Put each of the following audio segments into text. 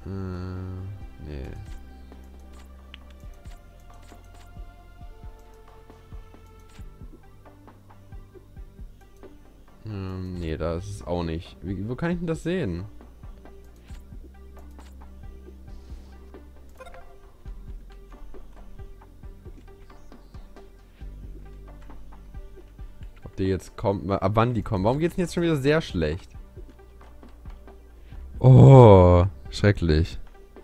Nee. Nee, das ist auch nicht. Wo kann ich denn das sehen? Ob die jetzt kommen, ab wann die kommen. Warum geht's denn jetzt schon wieder sehr schlecht? Oh, schrecklich.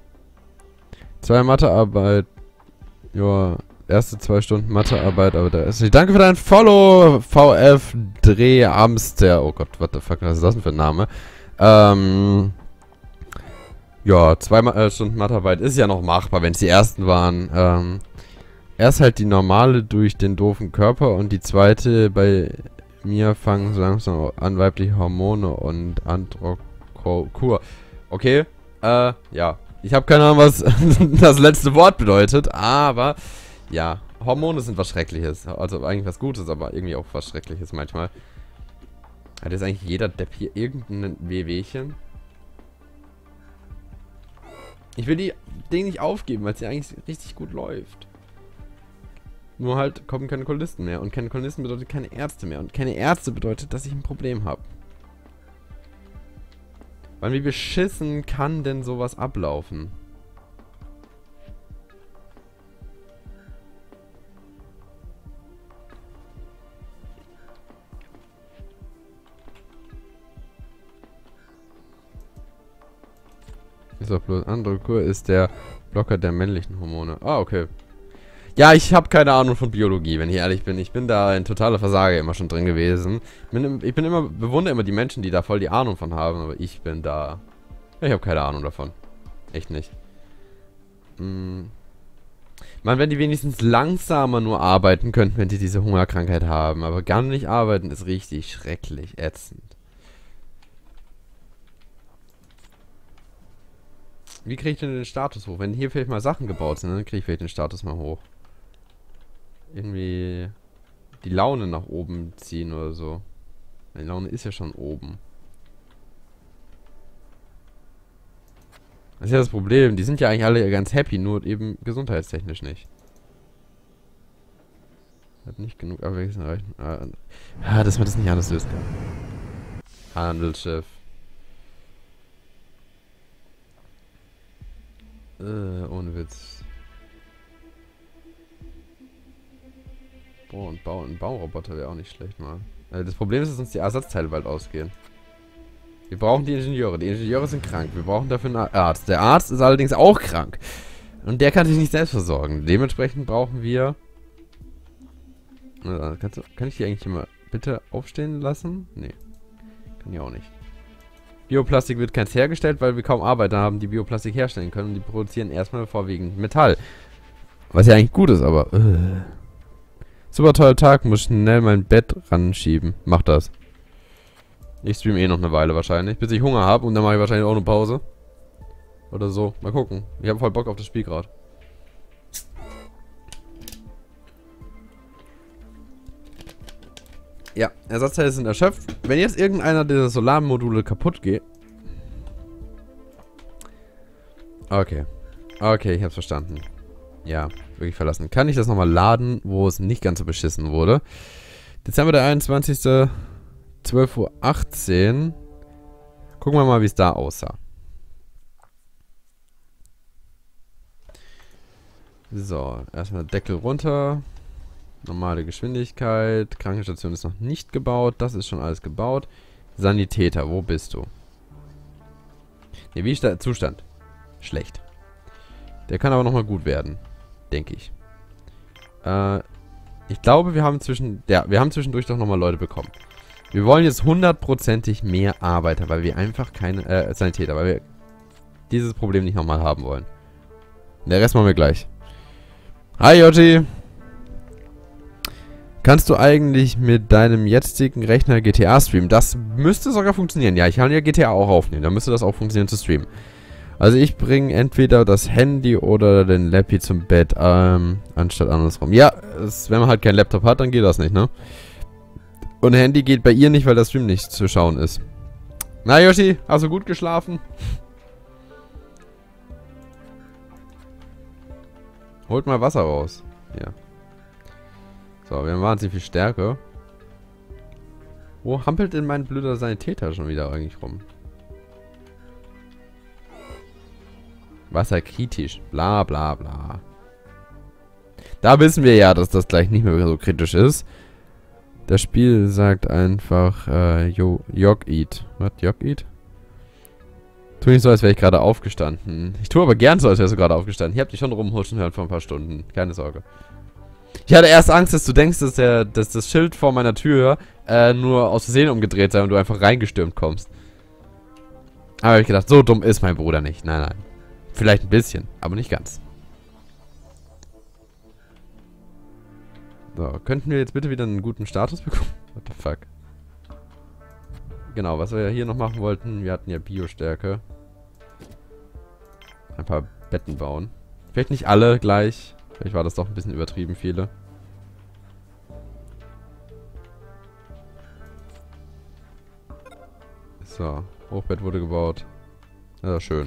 2 Mathearbeit. Ja, erste 2 Stunden Mathearbeit, aber der ist nicht. Danke für dein Follow, VF Dreh Amster. Oh Gott, what the fuck, was ist das denn für ein Name? Ja, 2 Stunden Mathearbeit ist ja noch machbar, wenn es die ersten waren. Erst halt die normale durch den doofen Körper und die zweite bei mir fangen so langsam an weibliche Hormone und Androkur. Okay, ja. Ich habe keine Ahnung, was das letzte Wort bedeutet, aber ja, Hormone sind was Schreckliches. Also eigentlich was Gutes, aber irgendwie auch was Schreckliches manchmal. Hat jetzt eigentlich jeder Depp hier irgendein Wehwehchen? Ich will die Dinge nicht aufgeben, weil es ja eigentlich richtig gut läuft. Nur halt kommen keine Kolonisten mehr. Und keine Kolonisten bedeutet keine Ärzte mehr. Und keine Ärzte bedeutet, dass ich ein Problem habe. Wann, wie beschissen kann denn sowas ablaufen? Ist doch bloß Androkur ist der Blocker der männlichen Hormone. Ah, okay. Ja, ich habe keine Ahnung von Biologie, wenn ich ehrlich bin. Ich bin da ein totaler Versager immer schon drin gewesen. Bewundere immer die Menschen, die da voll die Ahnung von haben, aber ich bin da... Ich habe keine Ahnung davon. Echt nicht. Mann, wenn die wenigstens langsamer nur arbeiten könnten, wenn die diese Hungerkrankheit haben. Aber gar nicht arbeiten ist richtig schrecklich ätzend. Wie kriege ich denn den Status hoch? Wenn hier vielleicht mal Sachen gebaut sind, dann kriege ich vielleicht den Status mal hoch. Irgendwie die Laune nach oben ziehen oder so. Die Laune ist ja schon oben. Das ist ja das Problem. Die sind ja eigentlich alle ganz happy, nur eben gesundheitstechnisch nicht. Hat nicht genug Abwechslung erreichen. Dass man das nicht anders lösen kann. Handelsschiff. Ohne Witz. Boah, und ein Bauroboter wäre auch nicht schlecht mal. Das Problem ist, dass uns die Ersatzteile bald ausgehen. Wir brauchen die Ingenieure. Die Ingenieure sind krank. Wir brauchen dafür einen Arzt. Der Arzt ist allerdings auch krank. Und der kann sich nicht selbst versorgen. Dementsprechend brauchen wir... Kann ich die eigentlich immer bitte aufstehen lassen? Nee. Kann ich auch nicht. Bioplastik wird keins hergestellt, weil wir kaum Arbeiter haben, die Bioplastik herstellen können. Und die produzieren erstmal vorwiegend Metall. Was ja eigentlich gut ist, aber... Super toller Tag, muss schnell mein Bett ranschieben. Mach das. Ich streame eh noch eine Weile wahrscheinlich, bis ich Hunger habe und dann mache ich wahrscheinlich auch eine Pause. Oder so. Mal gucken. Ich habe voll Bock auf das Spiel gerade. Ja, Ersatzteile sind erschöpft. Wenn jetzt irgendeiner dieser Solarmodule kaputt geht. Okay. Okay, ich hab's verstanden. Ja, wirklich verlassen. Kann ich das nochmal laden, wo es nicht ganz so beschissen wurde? Dezember der 21. 12:18 Uhr. Gucken wir mal, wie es da aussah. So, erstmal Deckel runter. Normale Geschwindigkeit. Krankenstation ist noch nicht gebaut. Das ist schon alles gebaut. Sanitäter, wo bist du? Ne, wie ist der Zustand? Schlecht. Der kann aber nochmal gut werden. Denke ich. Ich glaube, wir haben zwischendurch doch nochmal Leute bekommen. Wir wollen jetzt 100%ig mehr Arbeiter, weil wir einfach keine, Sanitäter, weil wir dieses Problem nicht nochmal haben wollen. Der Rest machen wir gleich. Hi, Jotti! Kannst du eigentlich mit deinem jetzigen Rechner GTA streamen? Das müsste sogar funktionieren. Ja, ich kann ja GTA auch aufnehmen. Da müsste das auch funktionieren zu streamen. Also ich bringe entweder das Handy oder den Laptop zum Bett, anstatt andersrum. Ja, wenn man halt keinen Laptop hat, dann geht das nicht, ne? Und Handy geht bei ihr nicht, weil der Stream nicht zu schauen ist. Na, Yoshi, hast du gut geschlafen? Holt mal Wasser raus. Hier. So, wir haben wahnsinnig viel Stärke. Wo hampelt denn mein blöder Sanitäter schon wieder eigentlich rum? Wasser kritisch. Bla bla bla. Da wissen wir ja, dass das gleich nicht mehr so kritisch ist. Das Spiel sagt einfach, Jog-Eat. Was? Jog-Eat? Tu nicht so, als wäre ich gerade aufgestanden. Ich tue aber gern so, als wärst du gerade aufgestanden. Ich hab dich schon rumhuschen hören vor ein paar Stunden. Keine Sorge. Ich hatte erst Angst, dass du denkst, dass das Schild vor meiner Tür nur aus Versehen umgedreht sei und du einfach reingestürmt kommst. Aber hab ich gedacht, so dumm ist mein Bruder nicht. Nein, nein. Vielleicht ein bisschen, aber nicht ganz. So, könnten wir jetzt bitte wieder einen guten Status bekommen? What the fuck? Genau, was wir ja hier noch machen wollten, wir hatten ja Biostärke. Ein paar Betten bauen. Vielleicht nicht alle gleich. Vielleicht war das doch ein bisschen übertrieben viele. So, Hochbett wurde gebaut. Ja, schön.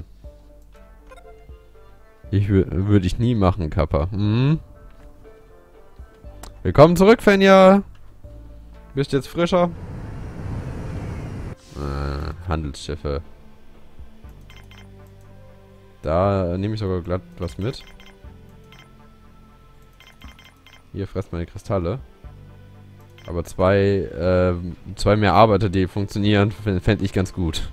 Würde ich nie machen, Kappa. Mhm. Willkommen zurück, Fenja. Bist jetzt frischer? Handelsschiffe. Da nehme ich sogar glatt was mit. Hier fresst meine Kristalle. Aber zwei mehr Arbeiter, die funktionieren, fände ich ganz gut.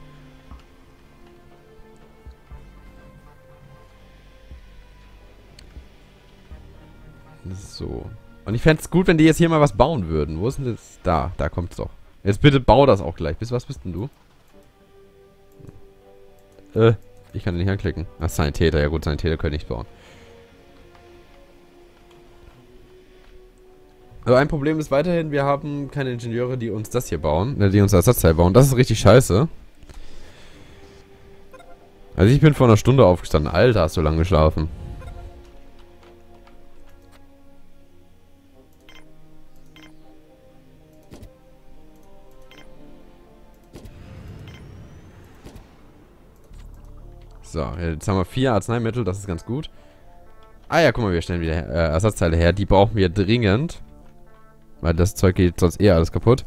So. Und ich fände es gut, wenn die jetzt hier mal was bauen würden. Wo ist denn das? Da kommt es doch. Jetzt bitte bau das auch gleich. Was bist denn du? Ich kann den nicht anklicken. Ach, Sanitäter. Ja gut, Sanitäter können nicht bauen. Aber ein Problem ist weiterhin, wir haben keine Ingenieure, die uns das hier bauen. Die uns Ersatzteil bauen. Das ist richtig scheiße. Also ich bin vor einer Stunde aufgestanden. Alter, hast du lange geschlafen. So, jetzt haben wir 4 Arzneimittel, das ist ganz gut. Ah ja, guck mal, wir stellen wieder Ersatzteile her. Die brauchen wir dringend. Weil das Zeug geht sonst eh alles kaputt.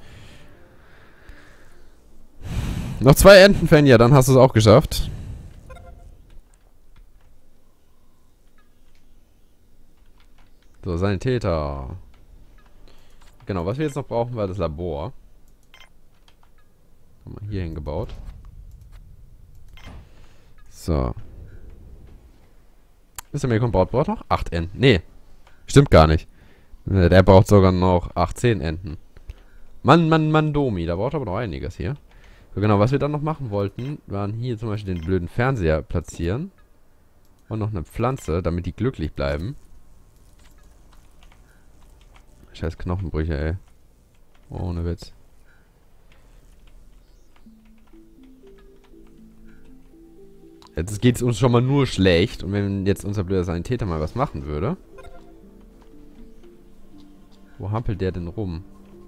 Noch 2 Enten, Fenja, dann hast du es auch geschafft. So, Sanitäter. Genau, was wir jetzt noch brauchen, war das Labor. Haben wir hier hingebaut. So. Mr. Milcom braucht noch 8 Enten. Nee, stimmt gar nicht. Der braucht sogar noch 18 Enten. Mann, Domi. Da braucht aber noch einiges hier. So, genau, was wir dann noch machen wollten, waren hier zum Beispiel den blöden Fernseher platzieren. Und noch eine Pflanze, damit die glücklich bleiben. Scheiß Knochenbrüche, ey. Ohne Witz. Jetzt geht es uns schon mal nur schlecht. Und wenn jetzt unser blöder Sanitäter mal was machen würde. Wo hampelt der denn rum?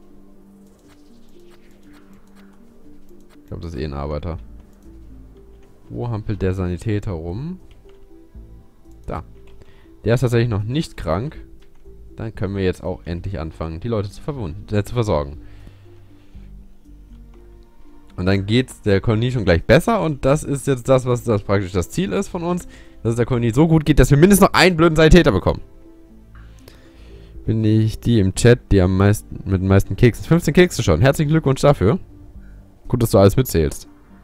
Ich glaube, das ist eh ein Arbeiter. Wo hampelt der Sanitäter rum? Da. Der ist tatsächlich noch nicht krank. Dann können wir jetzt auch endlich anfangen, die Leute zu versorgen. Und dann geht's der Kolonie schon gleich besser. Und das ist jetzt das, was das praktisch das Ziel ist von uns. Dass es der Kolonie so gut geht, dass wir mindestens noch einen blöden Sanitäter bekommen. Bin ich die im Chat, die am meisten mit den meisten Keksen. 15 Kekse schon. Herzlichen Glückwunsch dafür. Gut, dass du alles mitzählst.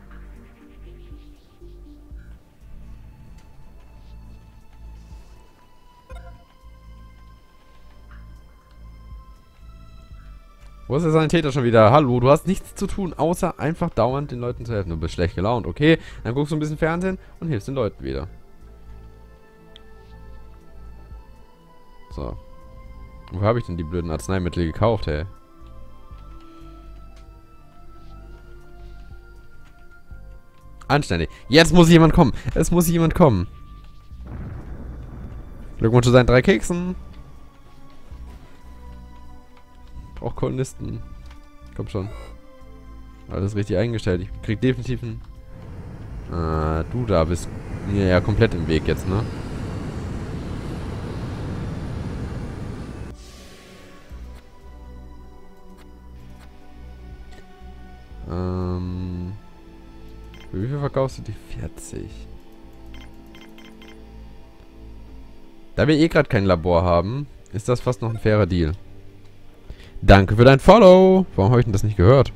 Wo ist der Sanitäter schon wieder? Hallo, du hast nichts zu tun, außer einfach dauernd den Leuten zu helfen. Du bist schlecht gelaunt, okay? Dann guckst du ein bisschen Fernsehen und hilfst den Leuten wieder. So. Wo habe ich denn die blöden Arzneimittel gekauft, hey? Anständig. Jetzt muss jemand kommen. Es muss jemand kommen. Glückwunsch zu seinen 3 Keksen. Auch Kolonisten. Komm schon. Alles richtig eingestellt. Ich krieg definitiv einen... du da bist mir ja komplett im Weg jetzt, ne? Für wie viel verkaufst du die? 40. Da wir eh gerade kein Labor haben, ist das fast noch ein fairer Deal. Danke für dein Follow. Warum habe ich denn das nicht gehört?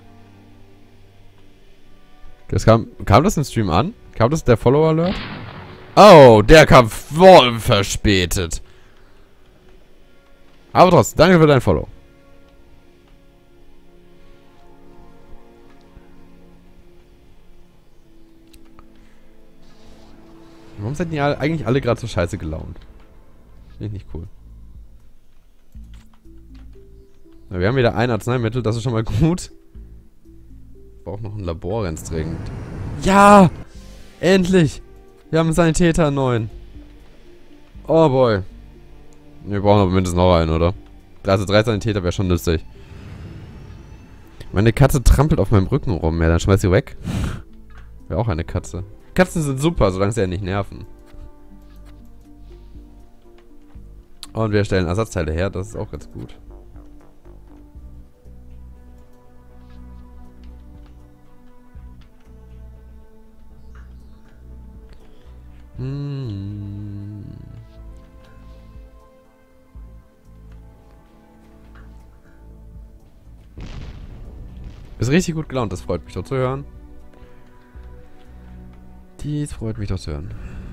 Kam das im Stream an? Kam das der Follow-Alert? Oh, der kam voll verspätet. Aber trotzdem, danke für dein Follow. Warum sind die eigentlich alle gerade so scheiße gelaunt? Finde ich nicht cool. Na, wir haben wieder ein Arzneimittel, das ist schon mal gut. Ich brauche noch ein Labor ganz dringend. Ja! Endlich! Wir haben einen Sanitäter 9. Oh boy. Wir brauchen aber mindestens noch einen, oder? Also 3 Sanitäter wäre schon nützlich. Meine Katze trampelt auf meinem Rücken rum. Ja, dann schmeiß sie weg. Wäre auch eine Katze. Katzen sind super, solange sie ja nicht nerven. Und wir stellen Ersatzteile her, das ist auch ganz gut. Ist richtig gut gelaunt, das freut mich doch zu hören. Dies freut mich doch zu hören.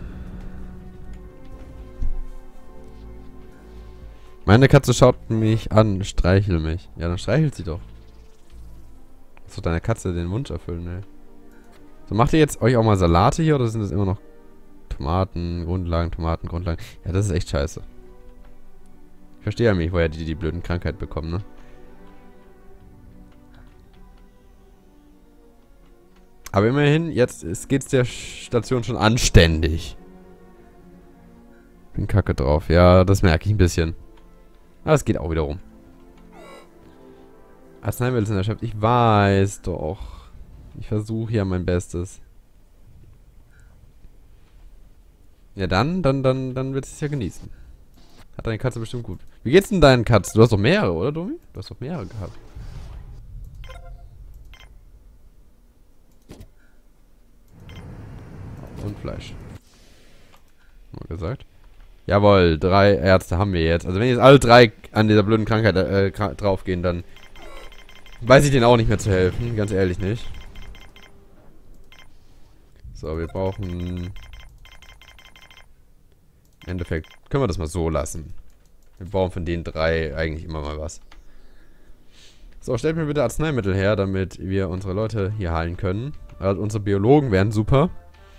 Meine Katze schaut mich an, streichel mich. Ja, dann streichelt sie doch. So, deiner Katze den Wunsch erfüllen, ne? So, macht ihr jetzt euch auch mal Salate hier oder sind das immer noch Tomaten, Grundlagen? Ja, das ist echt scheiße. Ich verstehe ja nicht, woher die blöden Krankheit bekommen, ne? Aber immerhin, jetzt geht's der Station schon anständig. Bin kacke drauf. Ja, das merke ich ein bisschen. Aber es geht auch wieder rum. Arzneimittel sind erschöpft. Ich weiß doch. Ich versuche ja mein Bestes. Ja, dann wird es ja genießen. Hat deine Katze bestimmt gut. Wie geht's denn deinen Katzen? Du hast doch mehrere, oder, Domi? Du hast doch mehrere gehabt. Und Fleisch. Mal gesagt. Jawohl, 3 Ärzte haben wir jetzt. Also wenn jetzt alle 3 an dieser blöden Krankheit draufgehen, dann weiß ich denen auch nicht mehr zu helfen. Ganz ehrlich nicht. So, wir brauchen... Im Endeffekt können wir das mal so lassen. Wir brauchen von den 3 eigentlich immer mal was. So, stellt mir bitte Arzneimittel her, damit wir unsere Leute hier heilen können. Also unsere Biologen wären super.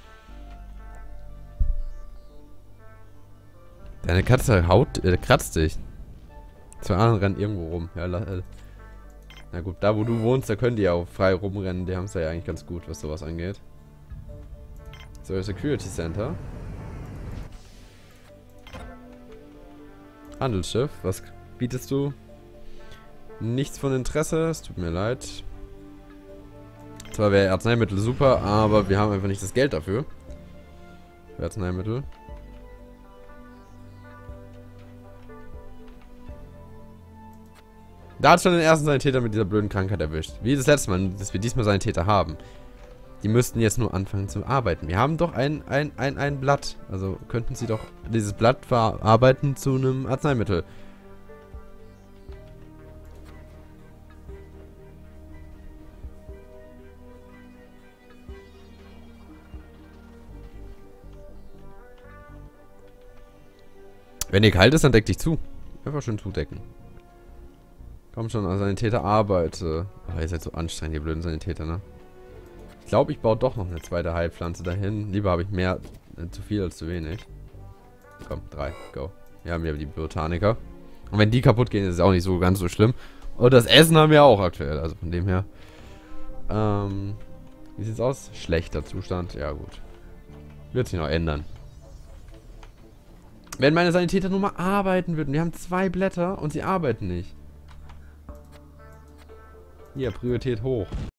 Deine Katze kratzt dich. 2 anderen rennen irgendwo rum. Ja, na gut, da wo du wohnst, da können die ja auch frei rumrennen. Die haben es ja eigentlich ganz gut, was sowas angeht. So, Security Center. Handelsschiff, was bietest du? Nichts von Interesse, es tut mir leid. Zwar wäre Arzneimittel super, aber wir haben einfach nicht das Geld dafür. Für Arzneimittel. Da hat schon den ersten Sanitäter mit dieser blöden Krankheit erwischt. Wie das letzte Mal, dass wir diesmal Sanitäter haben. Die müssten jetzt nur anfangen zu arbeiten. Wir haben doch ein Blatt. Also könnten sie doch dieses Blatt verarbeiten zu einem Arzneimittel. Wenn dir kalt ist, dann deck dich zu. Einfach schön zudecken. Komm schon, Sanitäter, arbeite. Oh, ihr seid so anstrengend, ihr blöden Sanitäter, ne? Ich glaube, ich baue doch noch eine zweite Heilpflanze dahin. Lieber habe ich mehr zu viel als zu wenig. Komm, 3, go. Hier haben wir die Botaniker. Und wenn die kaputt gehen, ist es auch nicht so ganz so schlimm. Und das Essen haben wir auch aktuell, also von dem her. Wie sieht's aus? Schlechter Zustand, ja gut. Wird sich noch ändern. Wenn meine Sanitäter nur mal arbeiten würden. Wir haben 2 Blätter und sie arbeiten nicht. Hier, Priorität hoch.